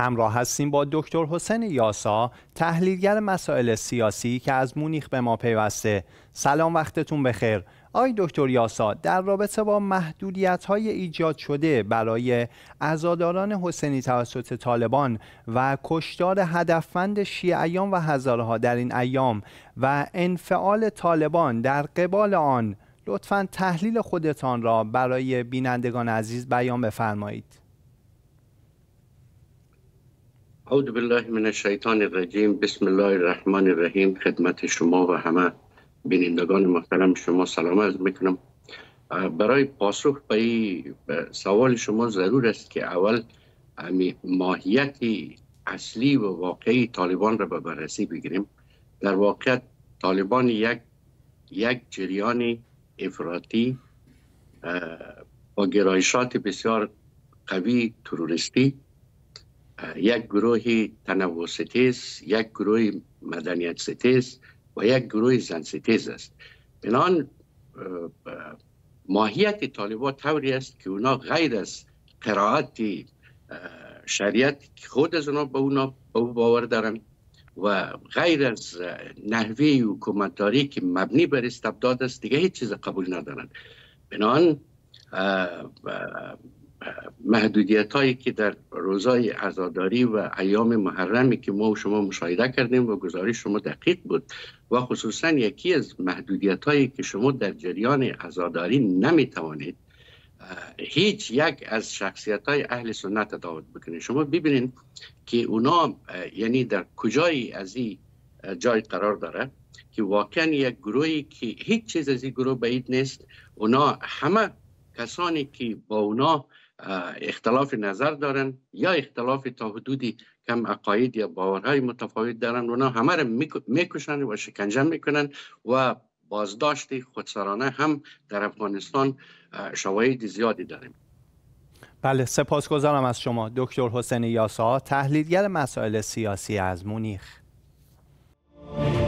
همراه هستیم با دکتر حسین یاسا، تحلیلگر مسائل سیاسی که از مونیخ به ما پیوسته. سلام، وقتتون بخیر. آقای دکتر یاسا، در رابطه با محدودیت‌های ایجاد شده برای عزاداران حسینی توسط طالبان و کشتار هدفمند شیعیان و هزاره‌ها در این ایام و انفعال طالبان در قبال آن، لطفاً تحلیل خودتان را برای بینندگان عزیز بیان بفرمایید. اعوذ بالله من الشیطان الرجیم. بسم الله الرحمن الرحیم. خدمت شما و همه بینندگان محترم شما سلام عرض میکنم. برای پاسخ به سوال شما ضرور است که اول ماهیت اصلی و واقعی طالبان را به بررسی بگیریم. در واقع طالبان یک جریان افراطی با گرایشات بسیار قوی تروریستی، یک گروه تنوع ستیز، یک گروه مدنیت ستیز و یک گروه زن ستیز است. بنابراین ماهیت طالبان طوری است که اونا غیر از قرائت شریعت خود از اونا به او باور دارن و غیر از نحوه حکومتداری که مبنی بر استبداد است دیگه هیچ چیز قبول ندارن. بنابراین محدودیت هایی که در روزهای عزاداری و ایام محرمی که ما و شما مشاهده کردیم و گزارش شما دقیق بود و خصوصا یکی از محدودیت هایی که شما در جریان عزاداری نمیتوانید هیچ یک از شخصیت های اهل سنت تداوت بکنید. شما ببینید که اونا یعنی در کجای از این جای قرار داره که واقعا یک گروهی که هیچ چیز از این گروه بعید نیست. اونا همه کسانی که با اونا اختلاف نظر دارن یا اختلاف تا حدودی کم عقاید یا باورهای متفاوت دارن، اونا همه را میکشن و شکنجه میکنن و بازداشت خودسرانه هم در افغانستان شواهد زیادی داریم. بله، سپاسگزارم از شما دکتر حسین یاسا، تحلیلگر مسائل سیاسی از مونیخ.